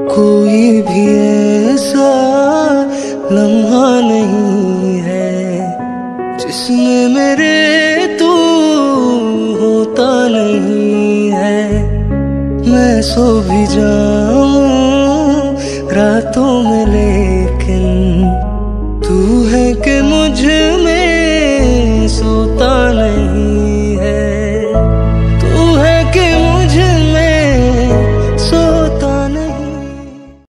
कोई भी ऐसा लम्हा नहीं है जिसमें मेरे तू होता नहीं है। मैं सो भी जाऊं रातों में लेकिन तू है कि